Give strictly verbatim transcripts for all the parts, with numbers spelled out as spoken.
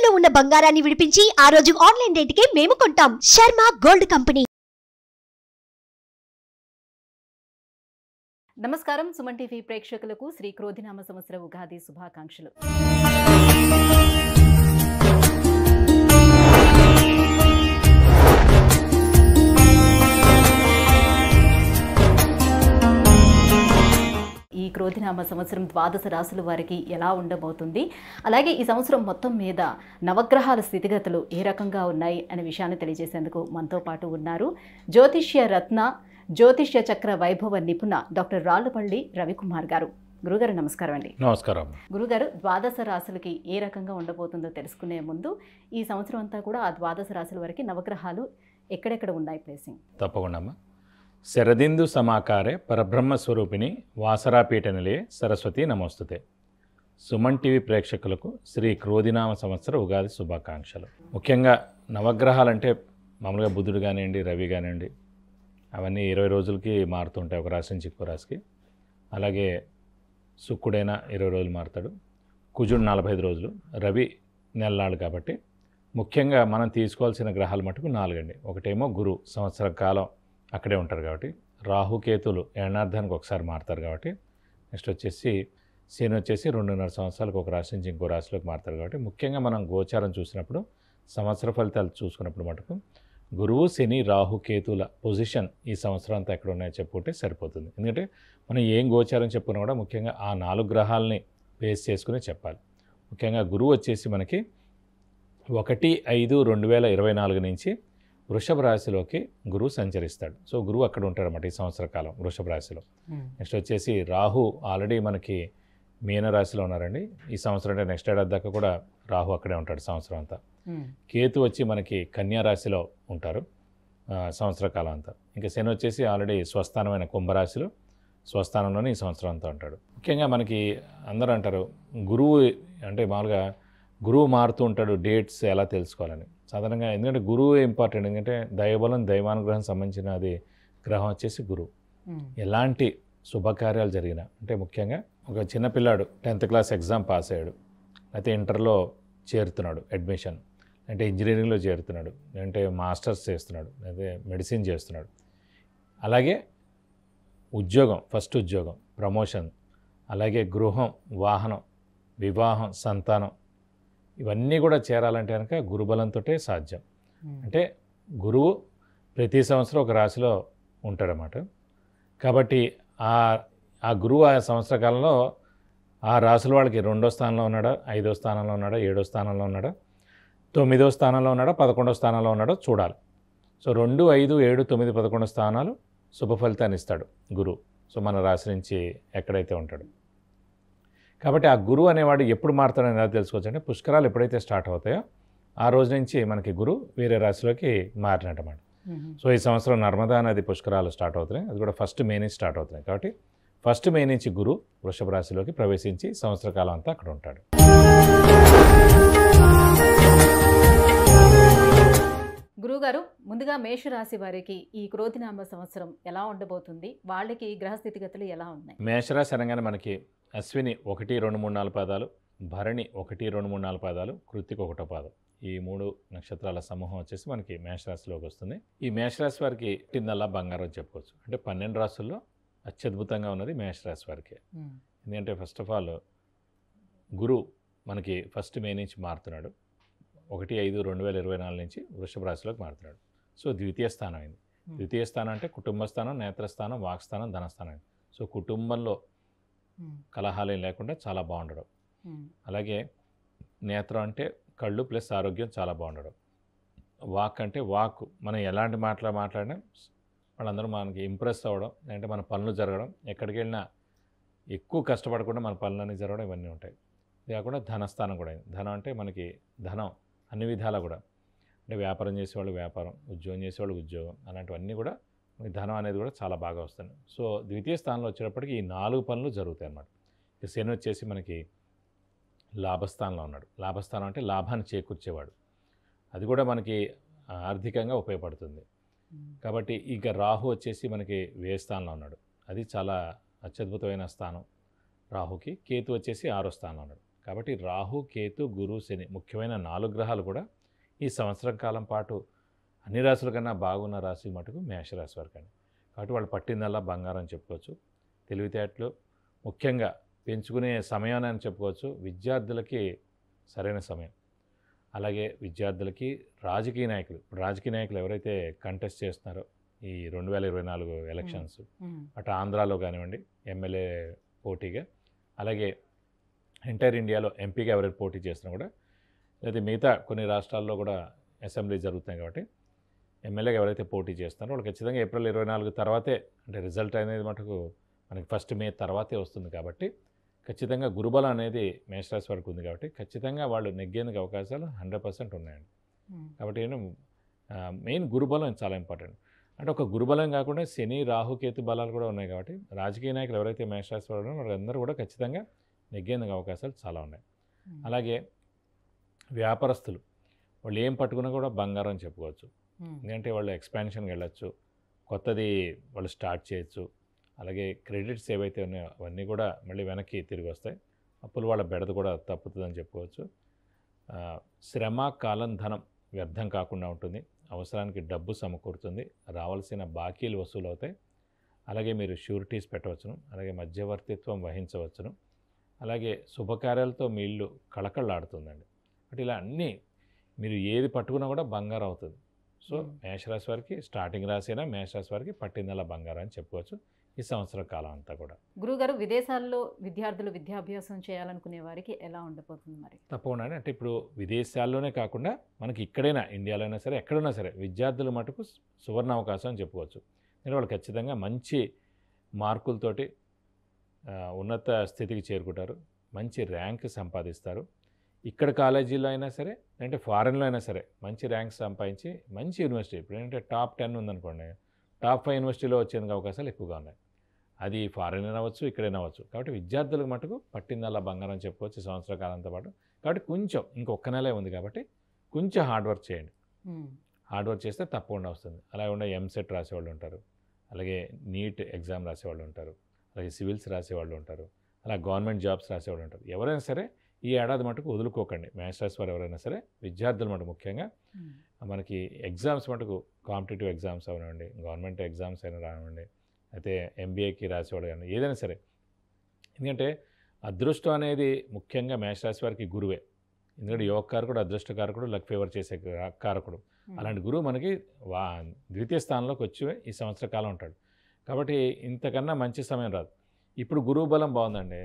తాకట్టులో ఉన్న బంగారాన్ని విడిపించి ఆ రోజు ఆన్లైన్ రేటుకే మేము కొంటాం. Sharma gold company. నమస్కారం. సుమన్ టీవీ ప్రేక్షకులకు శ్రీ క్రోధినామ సంవత్సర ఉగాది శుభాకాంక్షలు. ఈ క్రోధినామ సంవత్సరం ద్వాదశ రాశుల వారికి ఎలా ఉండబోతుంది, అలాగే ఈ సంవత్సరం మొత్తం మీద నవగ్రహాల స్థితిగతులు ఏ రకంగా ఉన్నాయి అనే విషయాన్ని తెలియజేసేందుకు మనతో పాటు ఉన్నారు జ్యోతిష్య రత్న జ్యోతిష్య చక్ర వైభవ నిపుణ డాక్టర్ రాళ్లపల్లి రవికుమార్ గారు. గురుగారు నమస్కారం అండి. నమస్కారం. గురుగారు, ద్వాదశ రాశులకి ఏ రకంగా ఉండబోతుందో తెలుసుకునే ముందు ఈ సంవత్సరం అంతా కూడా ఆ ద్వాదశ రాశుల వరకు నవగ్రహాలు ఎక్కడెక్కడ ఉన్నాయి ప్లేసింగ్? తప్పకుండా అమ్మా. శరదిందు సమాకారే పరబ్రహ్మ స్వరూపిణి వాసరాపీఠ నిలయే సరస్వతి నమోస్తుతే. సుమన్ టీవీ ప్రేక్షకులకు శ్రీ క్రోధినామ సంవత్సర ఉగాది శుభాకాంక్షలు. ముఖ్యంగా నవగ్రహాలంటే మామూలుగా బుధుడు కానివ్వండి, రవి కానివ్వండి, అవన్నీ ఇరవై రోజులకి మారుతుంటాయి ఒక రాశి నుంచి ఇంకో రాశికి. అలాగే శుక్రుడైనా ఇరవై రోజులు మారుతాడు, కుజుడు నలభై ఐదు రోజులు, రవి నెలనాడు. కాబట్టి ముఖ్యంగా మనం తీసుకోవాల్సిన గ్రహాలు మటుకు నాలుగండి. ఒకటేమో గురు, సంవత్సర కాలం అక్కడే ఉంటారు కాబట్టి. రాహుకేతులు ఏడార్థానికి ఒకసారి మారుతారు కాబట్టి. నెక్స్ట్ వచ్చేసి శని వచ్చేసి రెండున్నర సంవత్సరాలకు ఒక రాశి నుంచి ఇంకో రాశిలోకి మారుతారు కాబట్టి. ముఖ్యంగా మనం గోచారం చూసినప్పుడు, సంవత్సర ఫలితాలు చూసుకున్నప్పుడు మటుకు గురువు, శని, రాహుకేతుల పొజిషన్ ఈ సంవత్సరం అంతా ఎక్కడ ఉన్నాయో చెప్పుకుంటే సరిపోతుంది. ఎందుకంటే మనం ఏం గోచారం చెప్పుకున్నా కూడా ముఖ్యంగా ఆ నాలుగు గ్రహాలని బేస్ చేసుకుని చెప్పాలి. ముఖ్యంగా గురువు వచ్చేసి మనకి ఒకటి ఐదు రెండు వేల ఇరవై నాలుగు నుంచి వృషభ రాశిలోకి గురువు సంచరిస్తాడు. సో గురువు అక్కడ ఉంటాడు అన్నమాట ఈ సంవత్సర కాలం వృషభ రాశిలో. నెక్స్ట్ వచ్చేసి రాహు ఆల్రెడీ మనకి మీన రాశిలో ఉన్నారండి ఈ సంవత్సరం. అంటే నెక్స్ట్ ఏడాది దాకా కూడా రాహు అక్కడే ఉంటాడు సంవత్సరం అంతా. కేతు వచ్చి మనకి కన్యా రాశిలో ఉంటారు సంవత్సర కాలం అంతా. ఇంకా శని వచ్చేసి ఆల్రెడీ స్వస్థానమైన కుంభరాశిలో స్వస్థానంలోనే ఈ సంవత్సరం అంతా ఉంటాడు. ముఖ్యంగా మనకి అందరూ అంటారు గురువు అంటే మామూలుగా గురువు మారుతూ ఉంటాడు, డేట్స్ ఎలా తెలుసుకోవాలని సాధారణంగా. ఎందుకంటే గురువు ఇంపార్టెంట్. ఎందుకంటే దైవబలం, దైవానుగ్రహం సంబంధించిన అది గ్రహం వచ్చేసి గురువు. ఎలాంటి శుభకార్యాలు జరిగినా, అంటే ముఖ్యంగా ఒక చిన్నపిల్లాడు టెన్త్ క్లాస్ ఎగ్జామ్ పాస్ అయ్యాడు, అయితే ఇంటర్లో చేరుతున్నాడు అడ్మిషన్, అంటే ఇంజనీరింగ్లో చేరుతున్నాడు, అంటే మాస్టర్స్ చేస్తున్నాడు, అయితే మెడిసిన్ చేస్తున్నాడు. అలాగే ఉద్యోగం, ఫస్ట్ ఉద్యోగం, ప్రమోషన్, అలాగే గృహం, వాహనం, వివాహం, సంతానం, ఇవన్నీ కూడా చేరాలంటే కనుక గురుబలంతో సాధ్యం. అంటే గురువు ప్రతి సంవత్సరం ఒక రాశిలో ఉంటాడన్నమాట. కాబట్టి ఆ ఆ గురువు ఆ సంవత్సర కాలంలో ఆ రాశుల వాళ్ళకి రెండో స్థానంలో ఉన్నాడా, ఐదో స్థానంలో ఉన్నాడా, ఏడో స్థానంలో ఉన్నాడా, తొమ్మిదో స్థానంలో ఉన్నాడా, పదకొండో స్థానంలో ఉన్నాడో చూడాలి. సో రెండు, ఐదు, ఏడు, తొమ్మిది, పదకొండు స్థానాలు శుభ ఫలితాన్ని ఇస్తాడు గురువు. సో మన రాశి నుంచి ఎక్కడైతే ఉంటాడు. కాబట్టి ఆ గురువు అనేవాడు ఎప్పుడు మారుతాడని ఎలా తెలుసుకోవచ్చు అంటే పుష్కరాలు ఎప్పుడైతే స్టార్ట్ అవుతాయో ఆ రోజు నుంచి మనకి గురువు వేరే రాశిలోకి మారినట్టమాట. సో ఈ సంవత్సరం నర్మదా నది పుష్కరాలు స్టార్ట్ అవుతున్నాయి, అది కూడా ఫస్ట్ మే నుంచి స్టార్ట్ అవుతున్నాయి. కాబట్టి ఫస్ట్ మే నుంచి గురువు వృషభ రాశిలోకి ప్రవేశించి సంవత్సర కాలం అంతా అక్కడ ఉంటాడు. గురువుగారు, ముందుగా మేషరాశి వారికి ఈ క్రోధినామ సంవత్సరం ఎలా ఉండబోతుంది, వాళ్ళకి గ్రహస్థితిగతులు ఎలా ఉన్నాయి? మేషరాశి అనగానే మనకి అశ్విని ఒకటి రెండు మూడు నాలుగు పాదాలు, భరణి ఒకటి రెండు మూడు నాలుగు పాదాలు, కృత్తిక ఒకటో పాదం, ఈ మూడు నక్షత్రాల సమూహం వచ్చేసి మనకి మేషరాశిలోకి వస్తుంది. ఈ మేషరాశి వారికి తిన్నల్లా బంగారం చెప్పుకోవచ్చు. అంటే పన్నెండు రాశుల్లో అత్యద్భుతంగా ఉన్నది మేషరాశి వారికి. ఎందుకంటే ఫస్ట్ ఆఫ్ ఆల్ గురువు మనకి ఫస్ట్ మే నుంచి మారుతున్నాడు, ఒకటి ఐదు రెండు వేల ఇరవై నాలుగు నుంచి వృషభ రాశిలోకి మారుతున్నాడు. సో ద్వితీయ స్థానం అయింది. ద్వితీయ స్థానం అంటే కుటుంబ స్థానం, నేత్రస్థానం, వాక్స్థానం, ధనస్థానం. సో కుటుంబంలో కలహాలేం లేకుండా చాలా బాగుండడం. అలాగే నేత్రం అంటే కళ్ళు ప్లస్ ఆరోగ్యం చాలా బాగుండడం. వాక్ అంటే వాక్, మనం ఎలాంటి మాటలు మాట్లాడినా వాళ్ళందరూ మనకి ఇంప్రెస్ అవ్వడం, అంటే మన పనులు జరగడం, ఎక్కడికి వెళ్ళినా ఎక్కువ కష్టపడకుండా మన పనులన్నీ జరగడం, ఇవన్నీ ఉంటాయి. ఇది కాకుండా ధనస్థానం కూడా అయింది. ధనం అంటే మనకి ధనం అన్ని విధాలా కూడా, అంటే వ్యాపారం చేసేవాళ్ళు వ్యాపారం, ఉద్యోగం చేసేవాళ్ళు ఉద్యోగం, అలాంటివన్నీ కూడా ధనం అనేది కూడా చాలా బాగా వస్తుంది. సో ద్వితీయ స్థానంలో వచ్చేటప్పటికి ఈ నాలుగు పనులు జరుగుతాయి అన్నమాట. ఇక శని వచ్చేసి మనకి లాభస్థానంలో ఉన్నాడు. లాభస్థానం అంటే లాభాన్ని చేకూర్చేవాడు, అది కూడా మనకి ఆర్థికంగా ఉపయోగపడుతుంది. కాబట్టి ఇక రాహు వచ్చేసి మనకి వ్యయ స్థానంలో ఉన్నాడు, అది చాలా అత్యద్భుతమైన స్థానం రాహుకి. కేతు వచ్చేసి ఆరో స్థానంలో ఉన్నాడు. కాబట్టి రాహు, కేతు, గురు, శని ముఖ్యమైన నాలుగు గ్రహాలు కూడా ఈ సంవత్సరం కాలం పాటు అన్ని రాశుల కన్నా బాగున్న రాశి మటుకు మేషరాశి వారికి అండి. కాబట్టి వాళ్ళు పట్టిందల్లా బంగారం చెప్పుకోవచ్చు. తెలివితేటలు ముఖ్యంగా పెంచుకునే సమయం అని చెప్పుకోవచ్చు. విద్యార్థులకి సరైన సమయం. అలాగే విద్యార్థులకి రాజకీయ నాయకులు ఇప్పుడు రాజకీయ నాయకులు ఎవరైతే కంటెస్ట్ చేస్తున్నారో ఈ రెండు వేల ఇరవై నాలుగు ఎలక్షన్స్ అటు ఆంధ్రాలో కానివ్వండి ఎమ్మెల్యే పోటీగా, అలాగే ఎంటైర్ ఇండియాలో ఎంపీగా ఎవరైతే పోటీ చేస్తున్నా కూడా, లేదా మిగతా కొన్ని రాష్ట్రాల్లో కూడా అసెంబ్లీ జరుగుతున్నాయి కాబట్టి ఎమ్మెల్యేగా ఎవరైతే పోటీ చేస్తున్నారో వాళ్ళు ఖచ్చితంగా ఏప్రిల్ ఇరవై నాలుగు తర్వాతే, అంటే రిజల్ట్ అనేది మటుకు మనకి ఫస్ట్ మే తర్వాతే వస్తుంది కాబట్టి ఖచ్చితంగా గురుబలం అనేది మేషరాశి వరకు ఉంది కాబట్టి ఖచ్చితంగా వాళ్ళు నెగ్గేందుకు అవకాశాలు హండ్రెడ్ పర్సెంట్ ఉన్నాయండి. కాబట్టి నేను మెయిన్ గురుబలం చాలా ఇంపార్టెంట్. అంటే ఒక గురుబలం కాకుండా శని, రాహు, కేతు బలాలు కూడా ఉన్నాయి కాబట్టి రాజకీయ నాయకులు ఎవరైతే మేషరాశి వారు ఉన్నారో వాళ్ళందరూ కూడా ఖచ్చితంగా నెగ్గేందుకు అవకాశాలు చాలా ఉన్నాయి. అలాగే వ్యాపారస్తులు వాళ్ళు ఏం పట్టుకున్నా కూడా బంగారం అని చెప్పుకోవచ్చు. ఎందుకంటే వాళ్ళు ఎక్స్పాన్షన్కి వెళ్ళచ్చు, కొత్తది వాళ్ళు స్టార్ట్ చేయొచ్చు. అలాగే క్రెడిట్స్ ఏవైతే ఉన్నాయో అవన్నీ కూడా మళ్ళీ వెనక్కి తిరిగి వస్తాయి. అప్పులు వాళ్ళ బెడద కూడా తప్పుతుందని చెప్పుకోవచ్చు. శ్రమ, కాలం, ధనం వ్యర్థం కాకుండా ఉంటుంది. అవసరానికి డబ్బు సమకూరుతుంది. రావాల్సిన బాకీలు వసూలు అవుతాయి. అలాగే మీరు షూరిటీస్ పెట్టవచ్చును. అలాగే మధ్యవర్తిత్వం వహించవచ్చును. అలాగే శుభకార్యాలతో మీ ఇల్లు కళకళలాడుతుందండి. అంటే ఇలా అన్నీ మీరు ఏది పట్టుకున్నా కూడా బంగారం అవుతుంది. సో మేషరాశి వారికి స్టార్టింగ్ రాశి అయినా మేషరాశి వారికి పట్టిందల్లా బంగారం అని చెప్పుకోవచ్చు ఈ సంవత్సర కాలం అంతా కూడా. గురుగారు, విదేశాల్లో విద్యార్థులు విద్యాభ్యాసం చేయాలనుకునే వారికి ఎలా ఉండబోతుంది మరి? తప్పకుండా. అంటే ఇప్పుడు విదేశాల్లోనే కాకుండా మనకి ఇక్కడైనా ఇండియాలో అయినా సరే ఎక్కడైనా సరే విద్యార్థుల మటుకు సువర్ణ అవకాశం అని చెప్పుకోవచ్చు. నేను వాళ్ళు ఖచ్చితంగా మంచి మార్కులతోటి ఉన్నత స్థితికి చేరుకుంటారు, మంచి ర్యాంక్ సంపాదిస్తారు. ఇక్కడ కాలేజీలో అయినా సరే అంటే ఫారెన్లో అయినా సరే మంచి ర్యాంక్ సంపాదించి మంచి యూనివర్సిటీ, ఇప్పుడు ఏంటంటే టాప్ టెన్ ఉందనుకోండి, టాప్ ఫైవ్ యూనివర్సిటీలో వచ్చేందుకు అవకాశాలు ఎక్కువగా ఉన్నాయి. అది ఫారెన్ అవ్వచ్చు, ఇక్కడైనా అవ్వచ్చు. కాబట్టి విద్యార్థులకు మటుకు పట్టిందల్లా బంగారం చెప్పుకోవచ్చు సంవత్సర కాలంతో పాటు. కాబట్టి కొంచెం ఇంకొక నెలే ఉంది కాబట్టి కొంచెం హార్డ్ వర్క్ చేయండి. హార్డ్ వర్క్ చేస్తే తప్పకుండా వస్తుంది. అలాగే ఉండే ఎంసెట్ రాసేవాళ్ళు ఉంటారు, అలాగే నీట్ ఎగ్జామ్ రాసేవాళ్ళు ఉంటారు, అలాగే సివిల్స్ రాసేవాళ్ళు ఉంటారు, అలా గవర్నమెంట్ జాబ్స్ రాసేవాళ్ళు ఉంటారు. ఎవరైనా సరే ఈ ఏడాది మటుకు వదులుకోకండి. మేషరాశి వారు ఎవరైనా సరే విద్యార్థులు మటుకు ముఖ్యంగా మనకి ఎగ్జామ్స్ మటుకు కాంపిటేటివ్ ఎగ్జామ్స్ అవనివ్వండి, గవర్నమెంట్ ఎగ్జామ్స్ అయినా రానివ్వండి, అయితే ఎంబీఏకి రాసేవాడు కానీ ఏదైనా సరే. ఎందుకంటే అదృష్టం అనేది ముఖ్యంగా మేషరాశి వారికి గురువే. ఎందుకంటే యోగ కారకుడు, అదృష్టకారకుడు, లక్ ఫేవర్ చేసే కారకుడు. అలాంటి గురువు మనకి వా ద్వితీయ స్థానంలోకి వచ్చి ఈ సంవత్సర కాలం ఉంటాడు. కాబట్టి ఇంతకన్నా మంచి సమయం రాదు. ఇప్పుడు గురువు బలం బాగుందండి.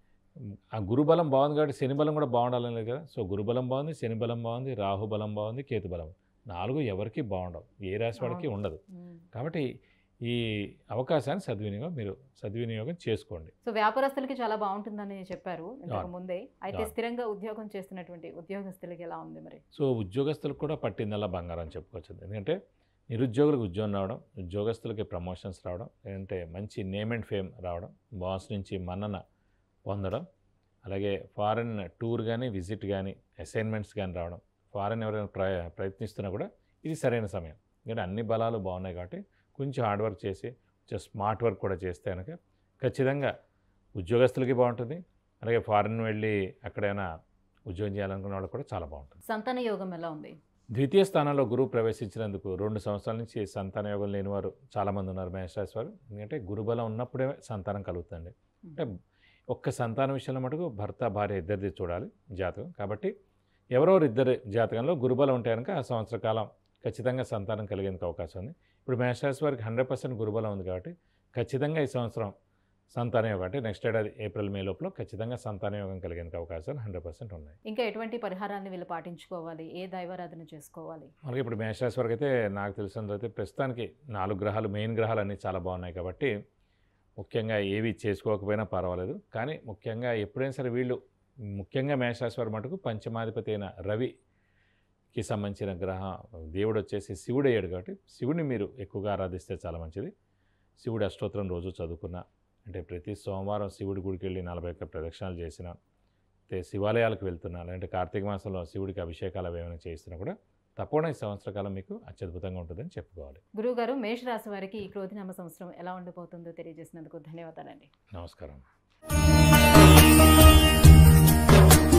ఆ గురుబలం బాగుంది కాబట్టి శని బలం కూడా బాగుండాలని లేదు కదా. సో గురుబలం బాగుంది, శని బలం బాగుంది, రాహు బలం బాగుంది, కేతు బలం. నాలుగు ఎవరికి బాగుండవు, ఏ రాశి వాడికి ఉండదు. కాబట్టి ఈ అవకాశాన్ని సద్వినియోగం మీరు సద్వినియోగం చేసుకోండి. సో వ్యాపారస్తులకి చాలా బాగుంటుందని చెప్పారు ఇంతకు ముందే. అయితే స్థిరంగా ఉద్యోగం చేస్తున్నటువంటి ఉద్యోగస్తులకి ఎలా ఉంది మరి? సో ఉద్యోగస్తులకు కూడా పట్టిందల్లా బంగారం అని చెప్పుకోవచ్చు. ఎందుకంటే నిరుద్యోగులకు ఉద్యోగం రావడం, ఉద్యోగస్తులకి ప్రమోషన్స్ రావడం, లేదంటే మంచి నేమ్ అండ్ ఫేమ్ రావడం, బాస్ నుంచి మన్నన పొందడం, అలాగే ఫారెన్ టూర్ కానీ విజిట్ కానీ అసైన్మెంట్స్ కానీ రావడం, ఫారెన్ ఎవరైనా ప్ర ప్రయత్నిస్తున్నా కూడా ఇది సరైన సమయం. ఎందుకంటే అన్ని బలాలు బాగున్నాయి కాబట్టి కొంచెం హార్డ్ వర్క్ చేసి కొంచెం స్మార్ట్ వర్క్ కూడా చేస్తే కనుక ఖచ్చితంగా ఉద్యోగస్తులకి బాగుంటుంది. అలాగే ఫారెన్ వెళ్ళి అక్కడైనా ఉద్యోగం చేయాలనుకున్న వాళ్ళు కూడా చాలా బాగుంటుంది. సంతాన యోగం ఎలా ఉంది? ద్వితీయ స్థానంలో గురువు ప్రవేశించినందుకు రెండు సంవత్సరాల నుంచి సంతాన యోగం లేని వారు చాలామంది ఉన్నారు మేషరాశి వారు. ఎందుకంటే గురుబలం ఉన్నప్పుడే సంతానం కలుగుతుంది. అంటే ఒక్క సంతానం విషయంలో మటుకు భర్త భార్య ఇద్దరిది చూడాలి జాతకం. కాబట్టి ఎవరెవరు ఇద్దరు జాతకంలో గురుబలం ఉంటే కనుక ఆ సంవత్సర కాలం ఖచ్చితంగా సంతానం కలిగేందుకు అవకాశం ఉంది. ఇప్పుడు మేషరాశి వారికి హండ్రెడ్ పర్సెంట్ గురుబలం ఉంది కాబట్టి ఖచ్చితంగా ఈ సంవత్సరం సంతాన యోగం అంటే నెక్స్ట్ ఏడాది ఏప్రిల్ మే లోపల ఖచ్చితంగా సంతాన యోగం కలిగేందుకు అవకాశాలు హండ్రెడ్ పర్సెంట్ ఉన్నాయి. ఇంకా ఎటువంటి పరిహారాన్ని వీళ్ళు పాటించుకోవాలి, ఏ దైవారాధన చేసుకోవాలి? మనకి ఇప్పుడు మేషరాశి వరకు అయితే నాకు తెలిసినందుకు ప్రస్తుతానికి నాలుగు గ్రహాలు మెయిన్ గ్రహాలు అన్నీ చాలా బాగున్నాయి కాబట్టి ముఖ్యంగా ఏవి చేసుకోకపోయినా పర్వాలేదు. కానీ ముఖ్యంగా ఎప్పుడైనా సరే వీళ్ళు ముఖ్యంగా మేషరాశి వారి మటుకు పంచమాధిపతి అయిన రవికి సంబంధించిన గ్రహ దేవుడు వచ్చేసి శివుడు అయ్యాడు కాబట్టి శివుడిని మీరు ఎక్కువగా ఆరాధిస్తే చాలా మంచిది. శివుడి అష్టోత్తరం రోజు చదువుకున్న, అంటే ప్రతి సోమవారం శివుడి గుడికి వెళ్ళి నలభై ఒక్క ప్రదక్షిణాలు చేసిన, అయితే శివాలయాలకు వెళ్తున్నా, లేదంటే కార్తీక మాసంలో శివుడికి అభిషేకాలు ఏమైనా చేస్తున్నా కూడా తప్పకుండా ఈ సంవత్సర కాలం మీకు అత్యద్భుతంగా ఉంటుందని చెప్పుకోవాలి. గురువుగారు, మేషరాశి వారికి ఈ క్రోధినామ సంవత్సరం ఎలా ఉండబోతుందో తెలియజేసినందుకు ధన్యవాదాలండి. నమస్కారం.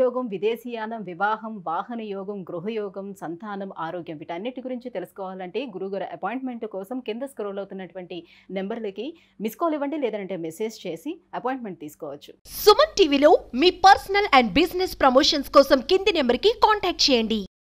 ఉద్యోగం, విదేశీయానం, వివాహం, వాహన యోగం, గృహయోగం, సంతానం, ఆరోగ్యం వీటన్నిటి గురించి తెలుసుకోవాలంటే గురుగారు అపాయింట్మెంట్ కోసం కింద స్క్రోల్ అవుతున్నటువంటి నెంబర్లకి మిస్ కాల్ ఇవ్వండి, లేదంటే మెసేజ్ చేసి అపాయింట్మెంట్ తీసుకోవచ్చు. సుమన్ టీవీలో మీ పర్సనల్ అండ్ బిజినెస్ ప్రమోషన్స్ కోసం కింది నెంబర్కి కాంటాక్ట్ చేయండి.